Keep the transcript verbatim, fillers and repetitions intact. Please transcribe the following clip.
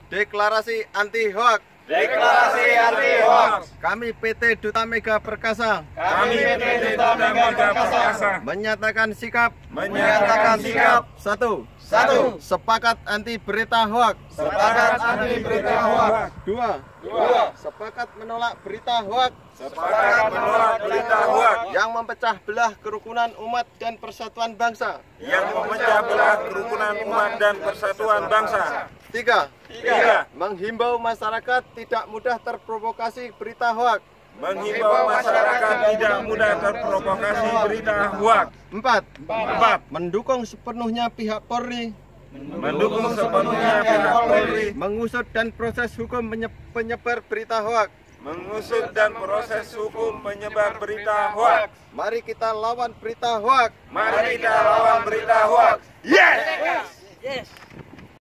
Deklarasi anti hoak. Deklarasi anti hoax. Kami P T Duta Mega Perkasa. Kami P T Duta Mega Perkasa Menyatakan sikap. menyatakan sikap Satu. satu. Sepakat anti berita hoak. Sepakat anti berita hoax. Dua. Dua. Sepakat menolak berita hoak Sepakat menolak berita hoax yang memecah belah kerukunan umat dan persatuan bangsa. yang memecah belah kerukunan umat dan persatuan bangsa. Tiga. Tiga. Menghimbau masyarakat tidak mudah terprovokasi berita hoak. Menghimbau masyarakat tidak mudah terprovokasi berita hoax. Empat. Empat. Mendukung sepenuhnya pihak Polri Mendukung sepenuhnya pihak Polri mengusut dan proses hukum menye- penyebar berita hoak. mengusut dan proses hukum penyebar berita hoax. Mari kita lawan berita hoak. Mari kita lawan berita hoax. Yes! Yes.